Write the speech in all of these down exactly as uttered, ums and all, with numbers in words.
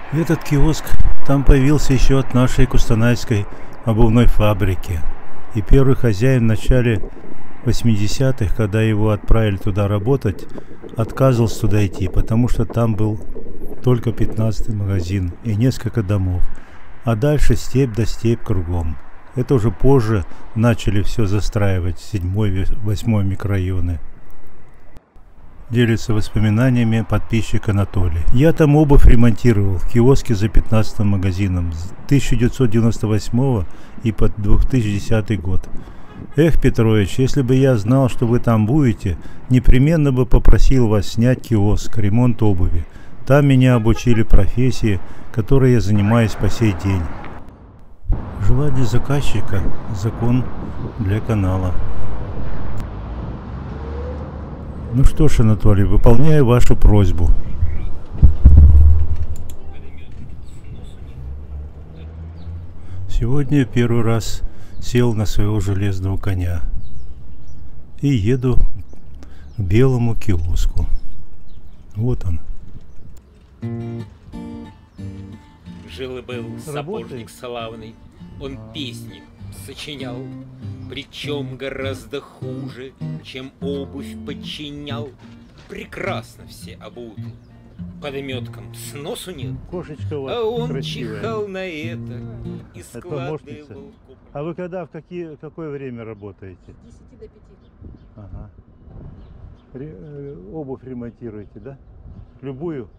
Этот киоск там появился еще от нашей кустанайской обувной фабрики. И первый хозяин в начале восьмидесятых, когда его отправили туда работать, отказывался туда идти, потому что там был только пятнадцатый магазин и несколько домов. А дальше степь да степь кругом. Это уже позже начали все застраивать, седьмой, восьмой микрорайоны. Делится воспоминаниями подписчик Анатолий. Я там обувь ремонтировал в киоске за пятнадцатым магазином с тысяча девятьсот девяносто восьмого и под две тысячи десятый год. Эх, Петрович, если бы я знал, что вы там будете, непременно бы попросил вас снять киоск, ремонт обуви. Там меня обучили профессии, которой я занимаюсь по сей день. Желание заказчика – закон для канала. Ну что ж, Анатолий, выполняю вашу просьбу. Сегодня первый раз сел на своего железного коня и еду к белому киоску. Вот он. Жил и был сапожник славный, он а. песни сочинял, причем гораздо хуже, чем обувь подчинял. Прекрасно все обуты, подметкам сносу нет, Кошечка у вас а он красивая. чихал на это и Это складывал. А вы когда, в какие, какое время работаете? С десяти до пяти. Ага. Ре, э, обувь ремонтируете, да? Любую?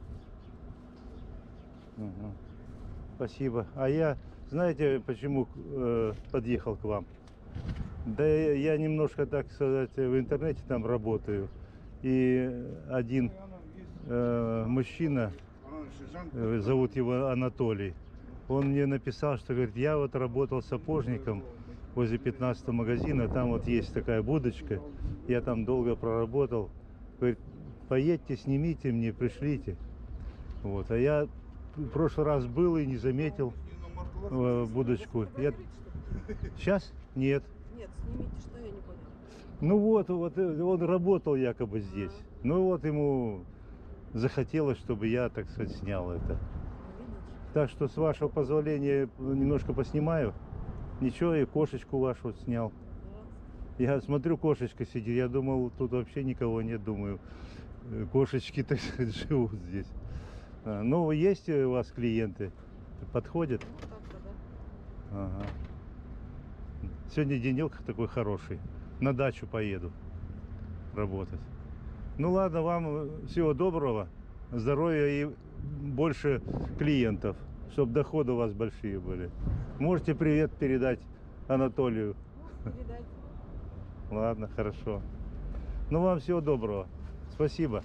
Угу. Спасибо. А я, знаете, почему э, подъехал к вам? Да я, я немножко, так сказать, в интернете там работаю. И один э, мужчина, э, зовут его Анатолий, он мне написал, что, говорит, я вот работал сапожником возле пятнадцатого магазина, там вот есть такая будочка, я там долго проработал. Говорит, поедьте, снимите мне, пришлите. Вот. А я в прошлый раз был и не заметил э, будочку. Я... Сейчас? Нет. Нет, снимите, что я не понял. Ну вот, вот он работал якобы здесь. Ну вот ему захотелось, чтобы я, так сказать, снял это. Так что, с вашего позволения, немножко поснимаю. Ничего, и кошечку вашу снял. Я смотрю, кошечка сидит. Я думал, тут вообще никого нет, думаю. Кошечки, так сказать, живут здесь. А, ну, есть у вас клиенты? Подходят? Ага. Сегодня денек такой хороший. На дачу поеду работать. Ну ладно, вам всего доброго, здоровья и больше клиентов, чтобы доходы у вас большие были. Можете привет передать Анатолию? Передать. Ладно, хорошо. Ну вам всего доброго. Спасибо.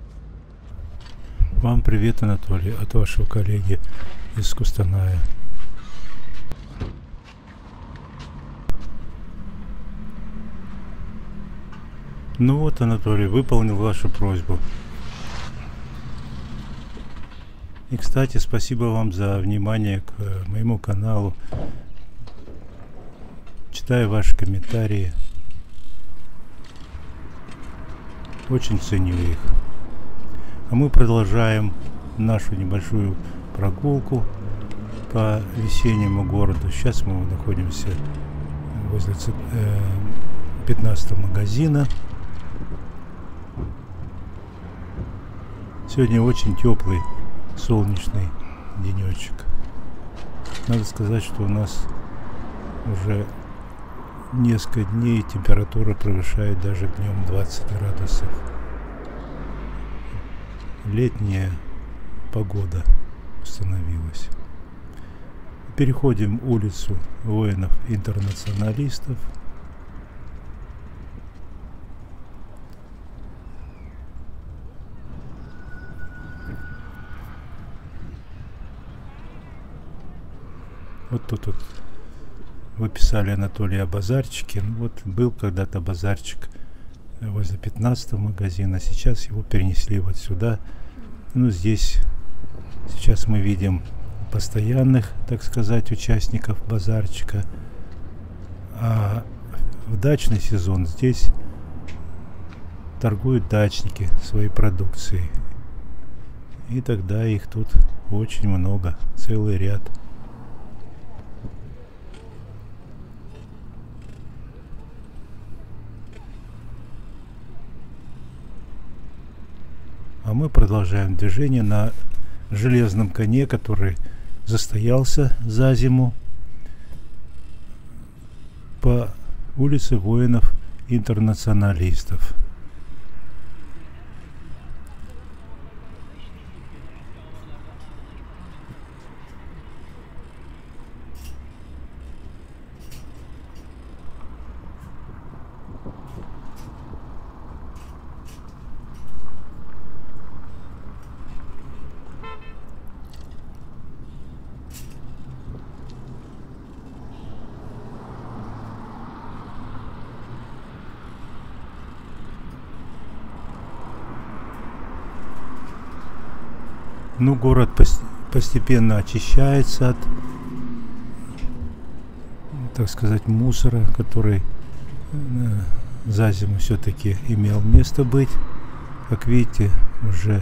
Вам привет, Анатолий, от вашего коллеги из Кустаная. Ну вот, Анатолий, выполнил вашу просьбу. И, кстати, спасибо вам за внимание к моему каналу. Читаю ваши комментарии. Очень ценю их. А мы продолжаем нашу небольшую прогулку по весеннему городу. Сейчас мы находимся возле пятнадцатого магазина. Сегодня очень теплый, солнечный денечек. Надо сказать, что у нас уже несколько дней температура превышает даже днем двадцать градусов. Летняя погода установилась. Переходим улицу воинов-интернационалистов. Вот тут вот вы писали, Анатолий, о базарчике. Ну, вот был когда-то базарчик возле пятнадцатого магазина, сейчас его перенесли вот сюда. Ну, здесь сейчас мы видим постоянных, так сказать, участников базарчика. А в дачный сезон здесь торгуют дачники своей продукцией. И тогда их тут очень много, целый ряд. А мы продолжаем движение на железном коне, который застоялся за зиму по улице воинов-интернационалистов. Ну, город постепенно очищается от, так сказать, мусора, который за зиму все-таки имел место быть. Как видите, уже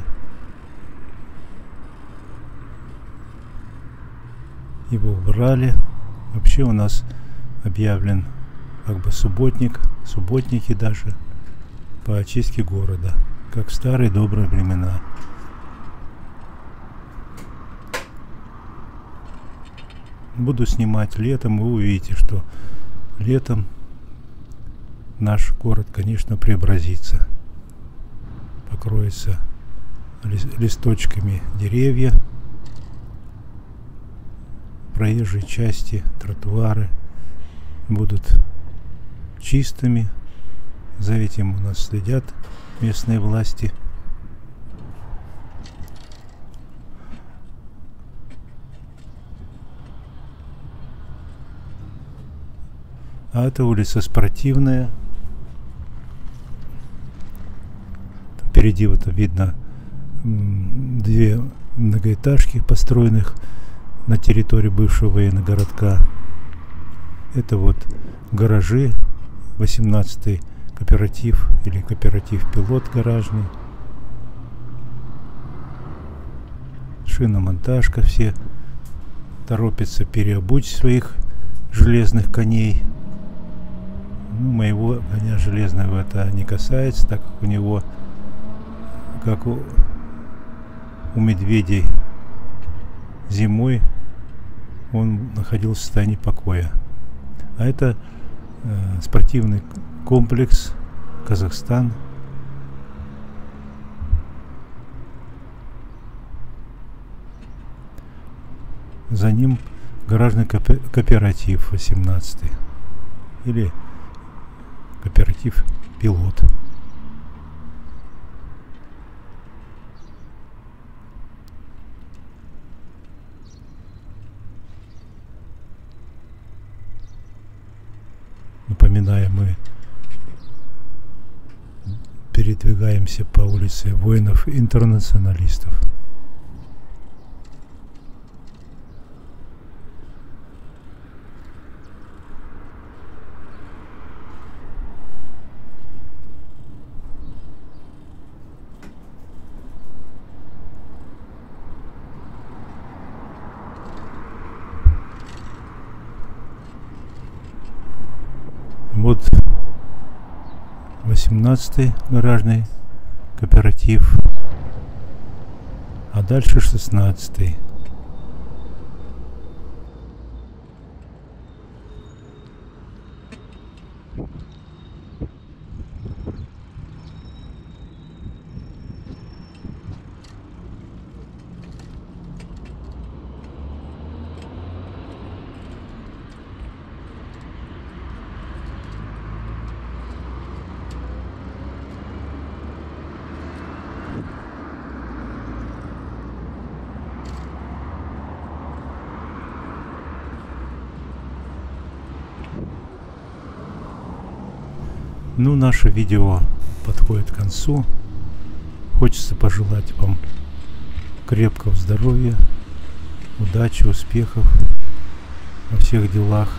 его убрали. Вообще у нас объявлен как бы субботник, субботники даже по очистке города, как в старые добрые времена. Буду снимать летом, вы увидите, что летом наш город, конечно, преобразится. Покроется листочками деревья, проезжие части, тротуары будут чистыми. За этим у нас следят местные власти. А это улица Спортивная. Впереди вот видно две многоэтажки, построенных на территории бывшего военного городка. Это вот гаражи, восемнадцатый кооператив или кооператив «Пилот» гаражный. Шиномонтажка, все торопятся переобуть своих железных коней. Ну, моего коня железного это не касается, так как у него, как у, у медведей, зимой он находился в состоянии покоя. А это э, спортивный комплекс Казахстан. За ним гаражный кооператив восемнадцатый или кооператив «Пилот». Напоминаю, мы передвигаемся по улице воинов-интернационалистов. Вот восемнадцатый гаражный кооператив, а дальше шестнадцатый. Ну, наше видео подходит к концу. Хочется пожелать вам крепкого здоровья, удачи, успехов во всех делах,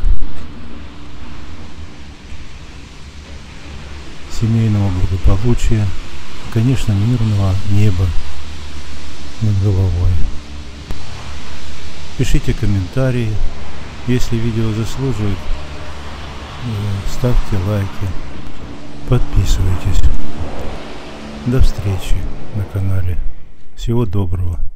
семейного благополучия, конечно, мирного неба над головой. Пишите комментарии. Если видео заслуживает, ставьте лайки. Подписывайтесь. До встречи на канале. Всего доброго.